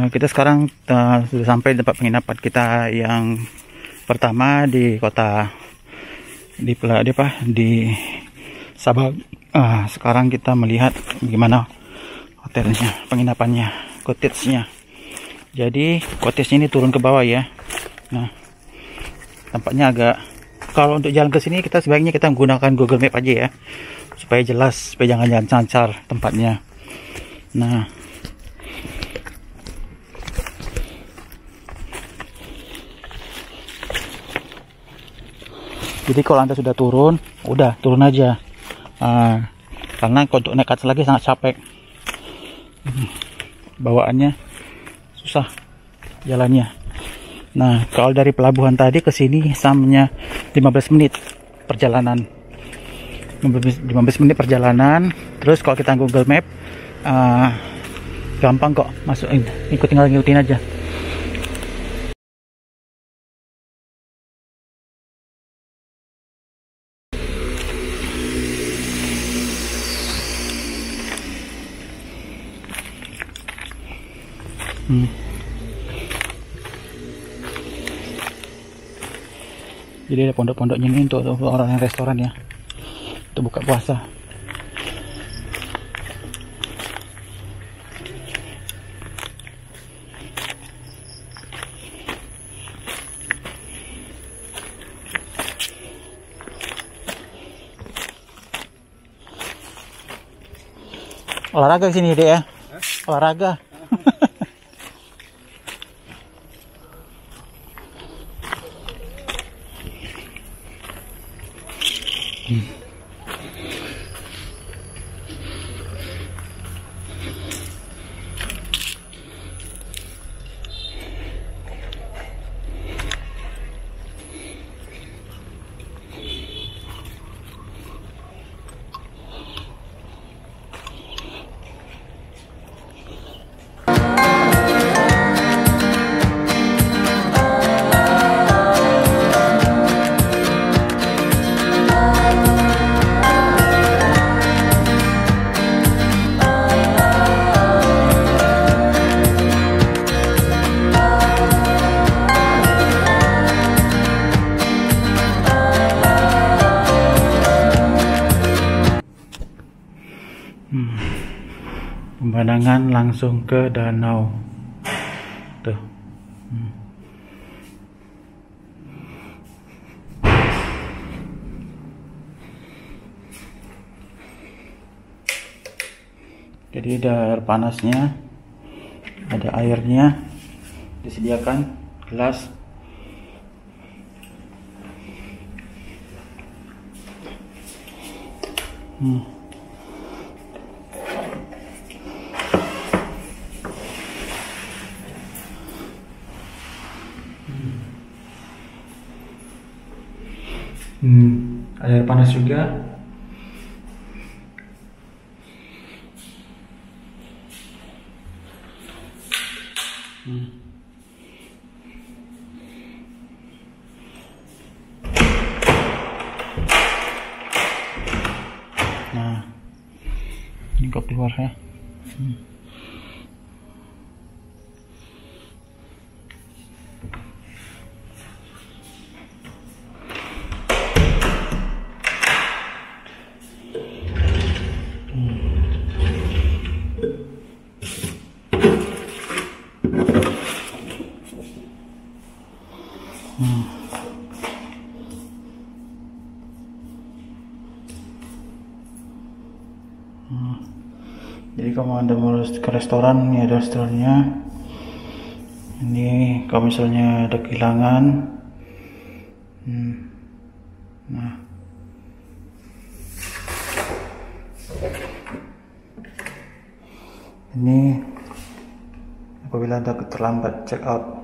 Kita sekarang sudah sampai di tempat penginapan kita yang pertama di kota di Sabah. Sekarang kita melihat gimana hotelnya, penginapannya, cottage-nya. Jadi cottage-nya ini turun ke bawah ya. Nah, tampaknya agak, kalau untuk jalan ke sini kita sebaiknya kita menggunakan Google Map aja ya, supaya jelas, supaya jangan jalan cancar tempatnya. Nah, jadi kalau Anda sudah turun, udah turun aja. Karena untuk naik ke atas lagi sangat capek. Bawaannya susah jalannya. Nah, kalau dari pelabuhan tadi ke sini samanya 15 menit perjalanan. 15 menit perjalanan. Terus kalau kita Google Map, gampang kok masukin. Tinggal ngikutin aja. Jadi ada pondok-pondoknya ini untuk orang yang restoran ya, untuk buka puasa. Olahraga sini deh ya, olahraga. Pemandangan langsung ke danau tuh. Jadi ada air panasnya, ada airnya, disediakan gelas. Ada air panas juga. Nah, ini kopi luar ya. Jadi kalau Anda mau ke restoran, ini ada restorannya. Ini kalau misalnya ada kehilangan, nah, ini apabila Anda terlambat check out.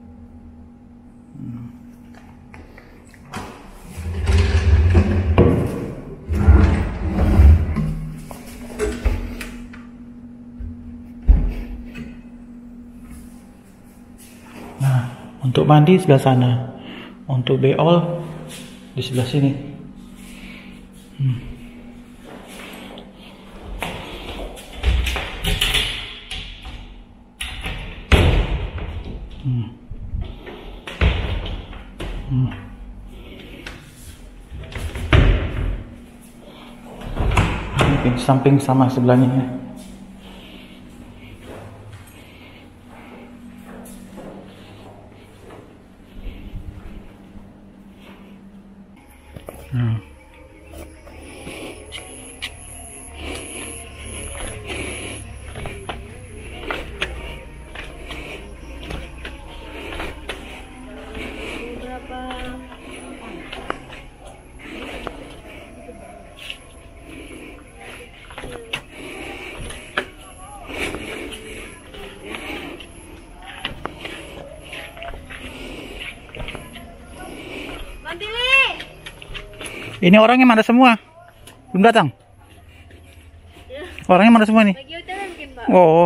Untuk mandi sebelah sana, untuk beol di sebelah sini. Mungkin samping sama sebelahnya ya. Ini orangnya mana semua? Belum datang? Ya. Orangnya mana semua nih? Lagi hotel mungkin, Pak. Oh.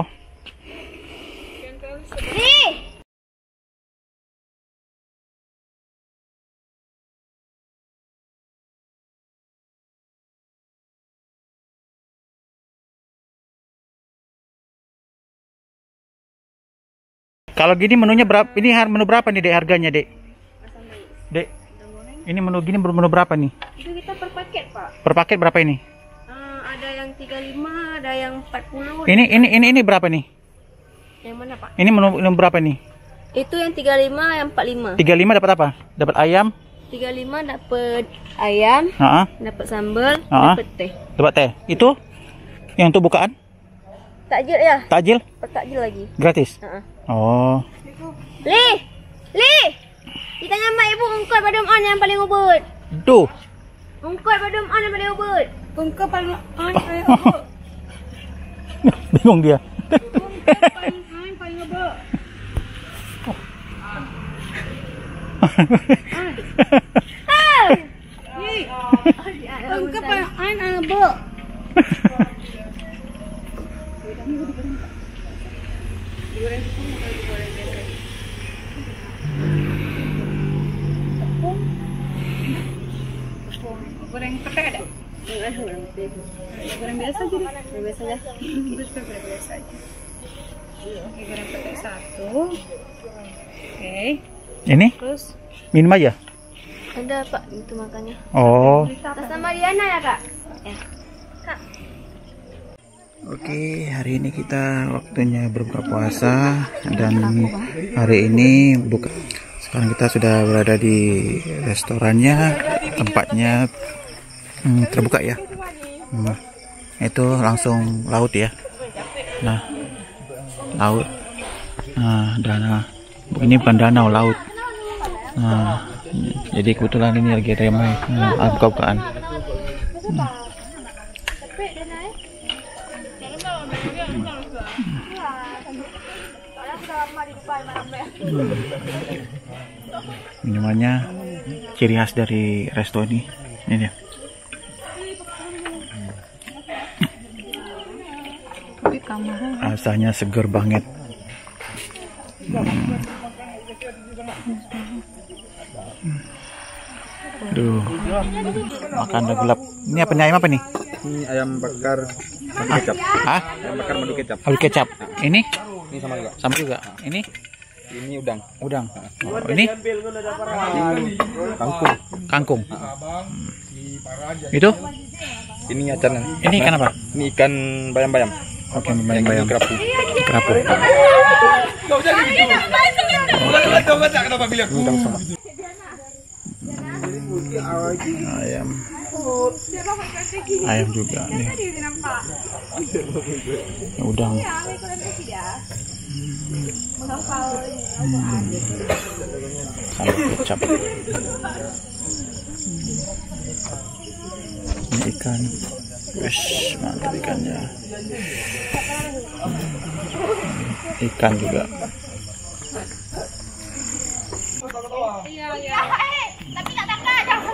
Nih. Kalau gini menunya berapa? Ini menu berapa nih, Dek, harganya, Dek? Dek. Ini menu gini menu berapa nih? Itu kita per paket, Pak. Per paket berapa ini? Ada yang 35, ada yang 40. Ini berapa nih? Yang mana, Pak? Ini menu berapa nih? Itu yang 35, yang 45. 35 dapat apa? Dapat ayam? 35 dapat ayam, dapat sambal, dapat teh. Dapat teh. Itu yang untuk bukaan? Takjil ya? Takjil? Takjil lagi. Gratis? Oh. Li. Ditanya mak ibu ungkot badum on yang paling ubud. Tuh. Ungkot badum on yang paling ubud. Ungkot paling on paling ubud. Bingung dia. Ungkot paling on paling ubud. Ungkot paling on paling ubud. Goreng petai ada? Goreng biasa aja deh. Goreng biasa aja. Goreng biasa aja. Oke, goreng petai satu. Oke. Ini? Terus minum aja? ada, Pak, itu makannya. Oh. Tas sama Diana ya, Kak? Ya. Kak. Oke, hari ini kita waktunya berbuka puasa dan hari ini buka. Sekarang kita sudah berada di restorannya, tempatnya terbuka ya. Itu langsung laut ya. Nah, laut. Nah, ini bukan danau, laut. Nah, jadi kebetulan ini lagi ramai buka-bukaan. Minumannya ciri khas dari resto ini dia. Rasanya seger banget. Duh, makan udah gelap. Ini apa nih, ayam apa nih? Ini ayam bakar madu kecap. Ayam bakar madu kecap. Madu kecap. Ini sama juga. Sama juga. Ini udang. Udang. Oh, ini kangkung. Kangkung. Itu? Ini acarnya. Ini ikan apa? Ini ikan bayam-bayam. Oke, bayam-bayam. Kerapu. Kerapu. Kenapa bilang? Udang sama. Ayam juga nih. Udang. Sama kecap. Ini ikan. Wish, mantap ikannya. Ikan juga. Tapi tak takut, jangan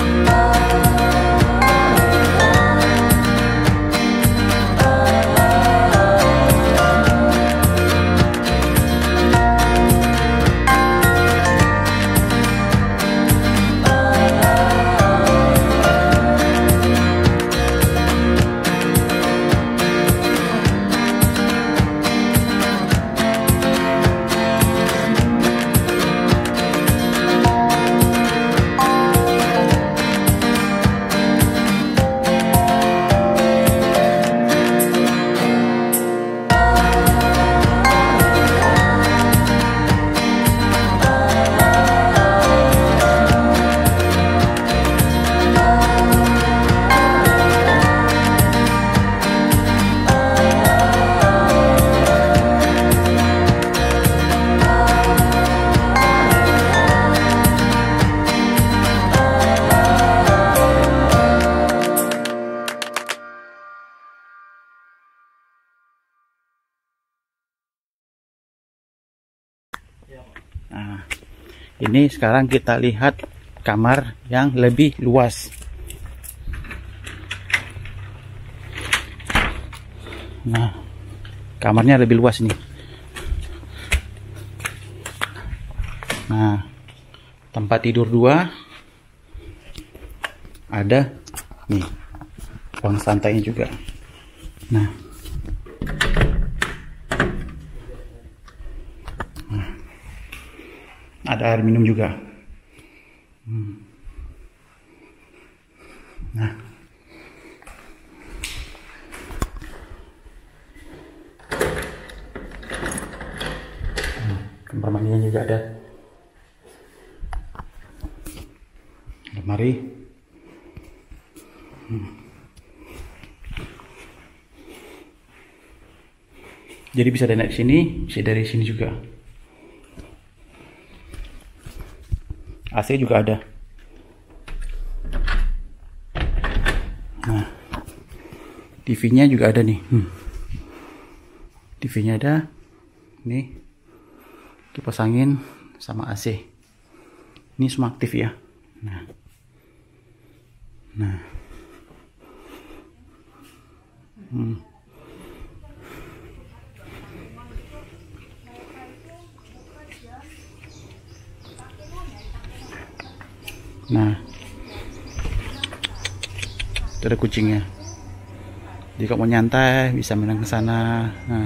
sampai Nah, ini sekarang kita lihat kamar yang lebih luas. Nah, kamarnya lebih luas nih. Nah, tempat tidur 2, ada nih ruang santainya juga. Nah, ada air minum juga. Nah, kamar mandinya juga ada. Lemari. Jadi bisa dari sini, bisa dari sini juga. AC juga ada. Nah, TV-nya juga ada nih. TV-nya ada. Nih, kipas angin sama AC. Ini semua aktif ya. Nah. Nah, itu ada kucingnya. Jika mau nyantai bisa menang ke sana. Nah.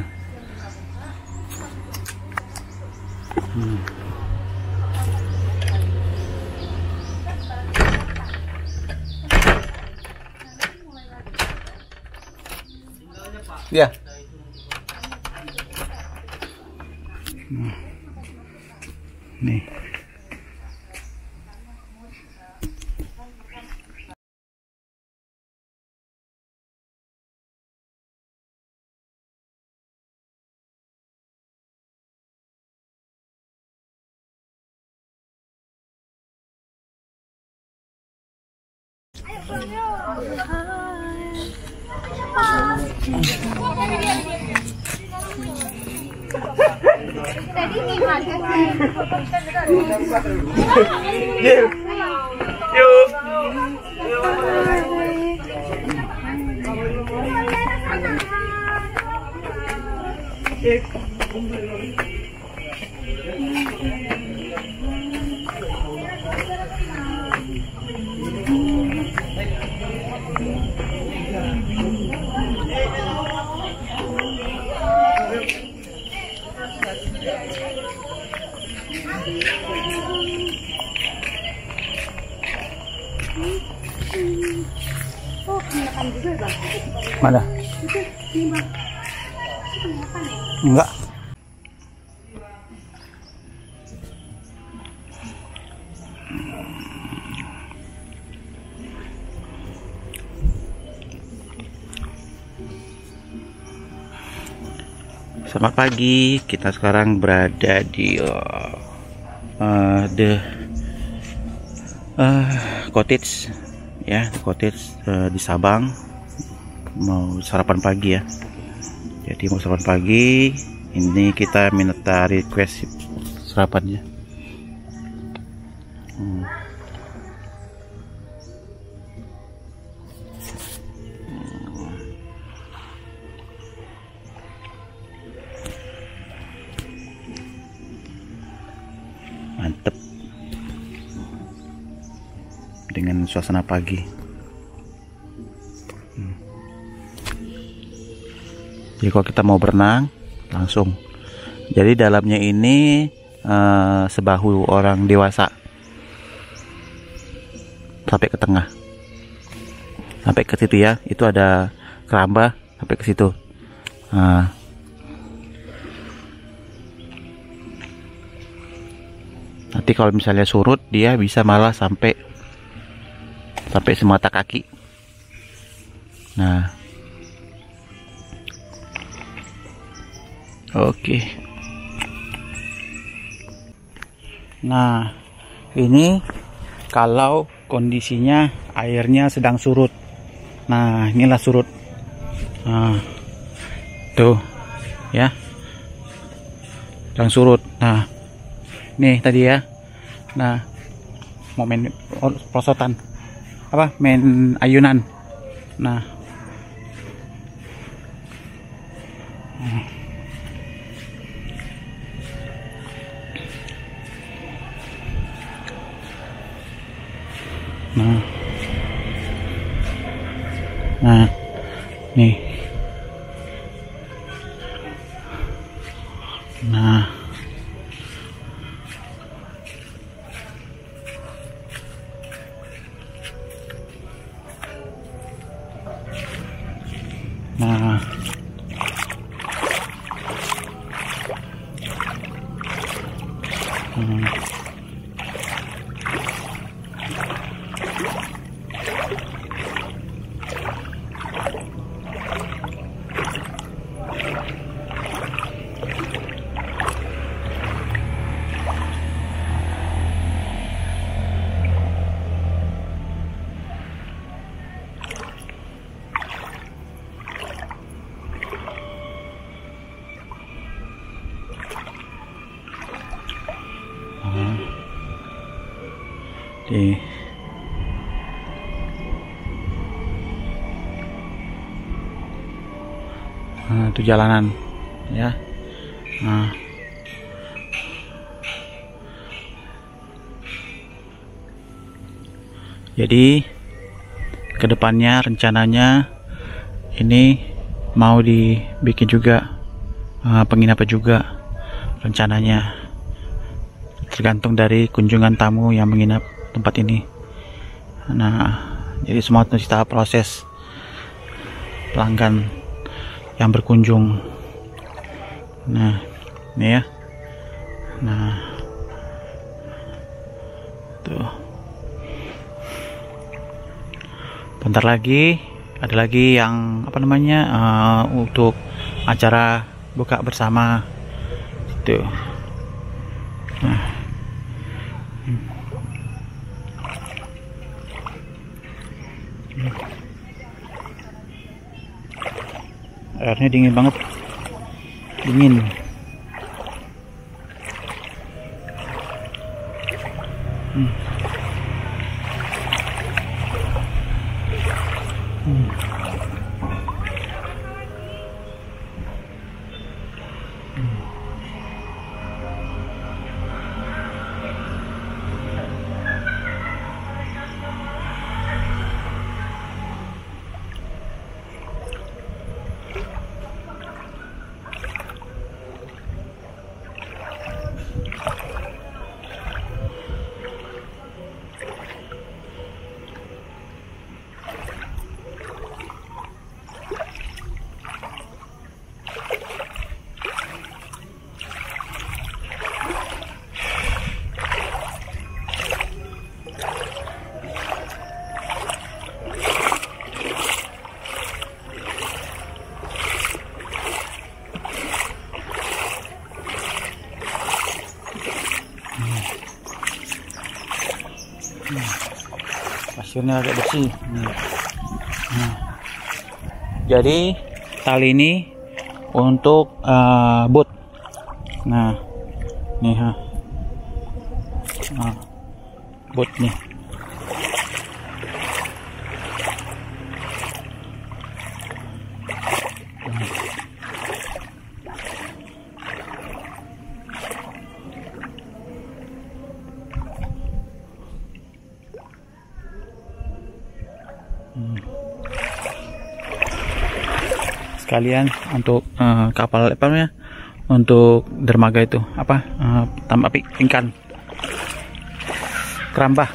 Ya. Nih. Mana? Enggak. Selamat pagi, kita sekarang berada di cottage ya, cottage di Sabang. Mau sarapan pagi ya. Jadi mau sarapan pagi, ini kita minta request sarapannya. Mantep. Dengan suasana pagi. Jadi kalau kita mau berenang langsung. Jadi dalamnya ini sebahu orang dewasa sampai ke tengah, sampai ke situ ya. Itu ada keramba sampai ke situ. Nanti kalau misalnya surut dia bisa malah sampai semata kaki. Nah. Oke. Nah, ini kalau kondisinya airnya sedang surut. Nah, inilah surut. Nah, tuh ya, sedang surut. Nah, nih tadi ya. Nah, mau main perosotan apa, main ayunan. Nah, nah nih, nah nah di itu jalanan ya. Nah, jadi kedepannya rencananya ini mau dibikin juga penginapan juga rencananya, tergantung dari kunjungan tamu yang menginap tempat ini. Nah, jadi semua kita proses pelanggan yang berkunjung. Nah, ini ya. Nah, tuh. Bentar lagi ada lagi yang apa namanya untuk acara buka bersama tuh. Nah. Airnya dingin banget, dingin. Pasirnya agak bersih. Jadi tali ini untuk boot. Nah, nih boot nih. Sekalian untuk kapal apa namanya, untuk dermaga itu apa, tambah ikan kerambah.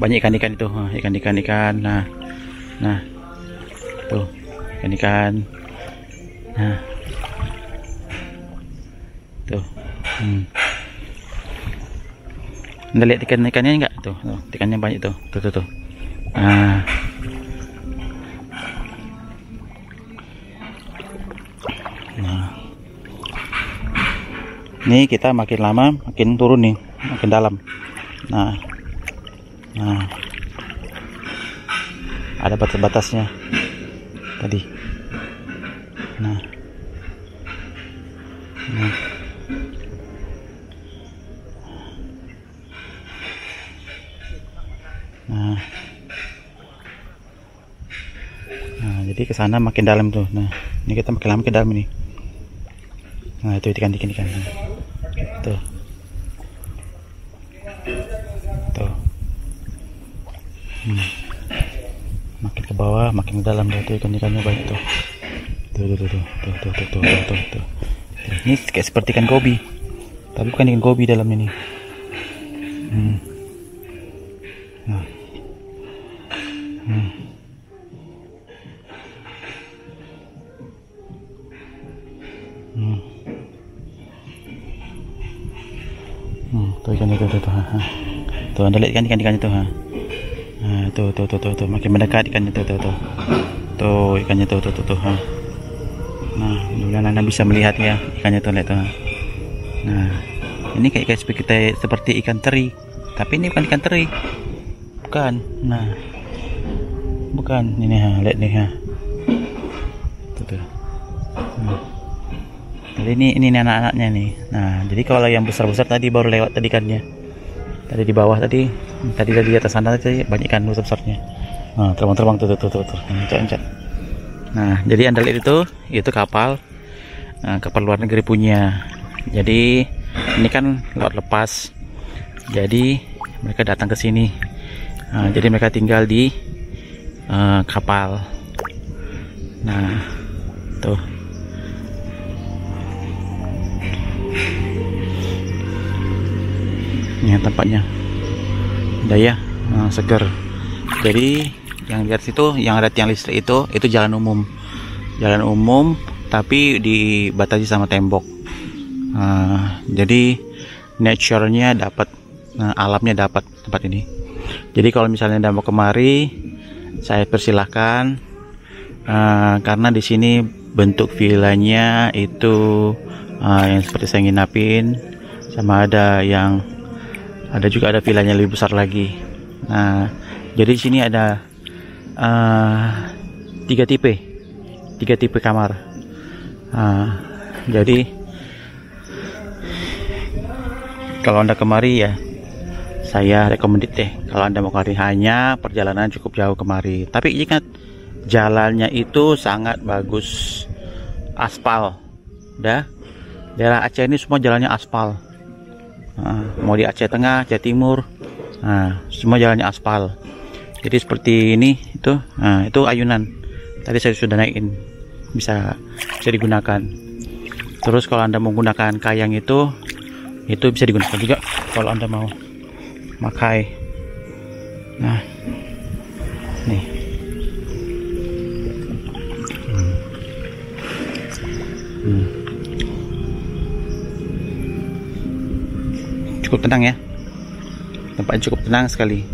banyak ikan-ikan itu, ikan-ikan. Nah, tuh ikan-ikan. Nah, tuh. Anda lihat ikan-ikannya enggak? Tuh, ikannya banyak tuh. Tuh. Nah. Ini kita makin lama makin turun nih, makin dalam. Nah, ada batas-batasnya tadi. Nah, jadi ke sana makin dalam tuh. Nah, ini kita makin lama ke dalam ini. Nah, itu ikan. Tuh. Makin ke bawah, makin ke dalam tuh ikan-ikannya banyak tuh. Tuh. Ini kayak seperti ikan gobi. Tapi bukan ikan gobi dalam ini. Tuh ikan-ikan tuh. Tuh Anda lihat ikan-ikannya tuh. Nah, tuh makin mendekat ikannya tuh. Tuh ikannya tuh. Nah, mudah-mudahan Anda bisa melihat ya ikannya tuh, lihat tuh. Nah, ini kayak seperti ikan teri, tapi ini bukan ikan teri. Bukan. Nah, bukan ini, lihat nih, tuh. Jadi ini anak-anaknya nih. Nah, jadi kalau yang besar-besar tadi baru lewat tadi ikannya. Tadi di bawah tadi di atas sana tadi banyak ikan besar-besarnya. Nah, terbang tuh. Encet. Nah, jadi Anda lihat itu kapal. Kapal luar negeri punya. Jadi ini kan laut lepas. Jadi mereka datang ke sini. Jadi mereka tinggal di kapal. Nah, tuh. Ini tempatnya daya seger. Jadi yang lihat situ, yang ada tiang listrik itu jalan umum tapi dibatasi sama tembok. Jadi nature-nya dapat, alamnya dapat tempat ini. Jadi kalau misalnya Anda mau kemari, saya persilahkan, karena di sini bentuk villanya itu yang seperti saya nginapin, sama ada juga ada villanya lebih besar lagi. Nah, jadi di sini ada 3 tipe kamar. Jadi kalau Anda kemari ya, saya recommended deh. Kalau Anda mau kemari, hanya perjalanan cukup jauh kemari. Tapi ingat, jalannya itu sangat bagus, aspal. Daerah Aceh ini semua jalannya aspal. Mau di Aceh Tengah, Aceh Timur, semua jalannya aspal. Jadi seperti ini itu ayunan. Tadi saya sudah naikin, bisa digunakan. Terus kalau Anda menggunakan kayang itu bisa digunakan juga kalau Anda mau makai. Nah, nih. Cukup tenang ya, tempatnya cukup tenang sekali.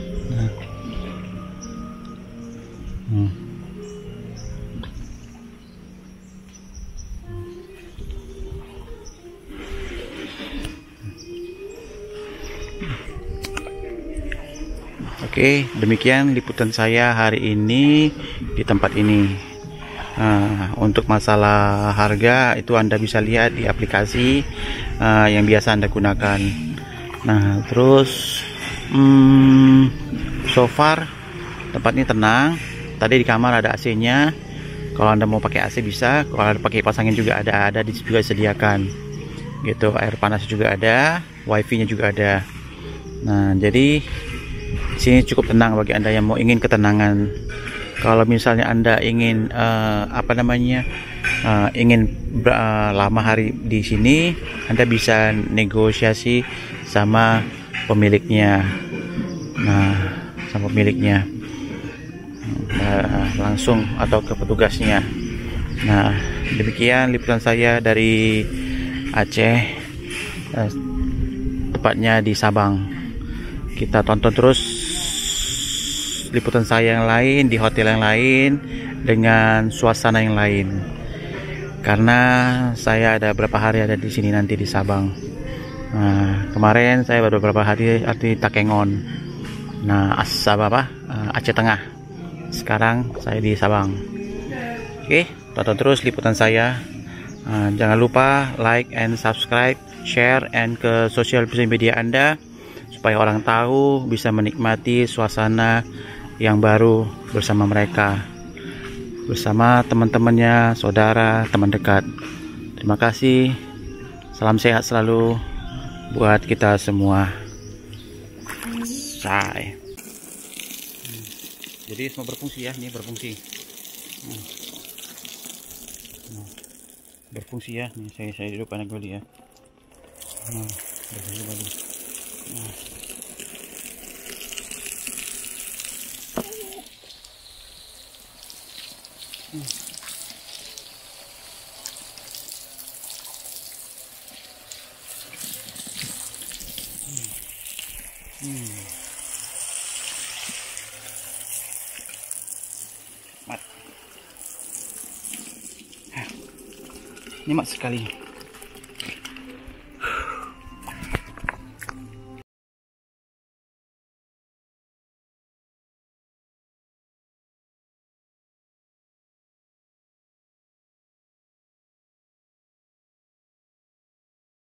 Oke, demikian liputan saya hari ini di tempat ini. Untuk masalah harga itu Anda bisa lihat di aplikasi yang biasa Anda gunakan. Nah, terus so far tempat ini tenang. Tadi di kamar ada AC-nya. Kalau Anda mau pakai AC bisa. Kalau Anda pakai pasangin juga ada juga disediakan. Gitu, air panas juga ada, wifi-nya juga ada. Nah, jadi sini cukup tenang bagi Anda yang ingin ketenangan. Kalau misalnya Anda ingin ingin lama hari di sini, Anda bisa negosiasi sama pemiliknya. Nah, sama pemiliknya, langsung atau ke petugasnya. Nah, demikian liputan saya dari Aceh, tepatnya di Sabang. Kita tonton terus liputan saya yang lain di hotel yang lain dengan suasana yang lain, karena saya ada berapa hari ada di sini nanti di Sabang. Nah, kemarin saya baru beberapa hari di Takengon, Aceh Tengah. Sekarang saya di Sabang. Oke, tonton terus liputan saya. Jangan lupa like and subscribe, share and ke sosial media Anda, supaya orang tahu bisa menikmati suasana yang baru bersama mereka, bersama teman-temannya, saudara, teman dekat. Terima kasih. Salam sehat selalu buat kita semua. Say. Jadi semua berfungsi ya, ini berfungsi. Berfungsi ya, nih saya hidupkan kembali ya. Berfungsi kembali. Nikmat sekali.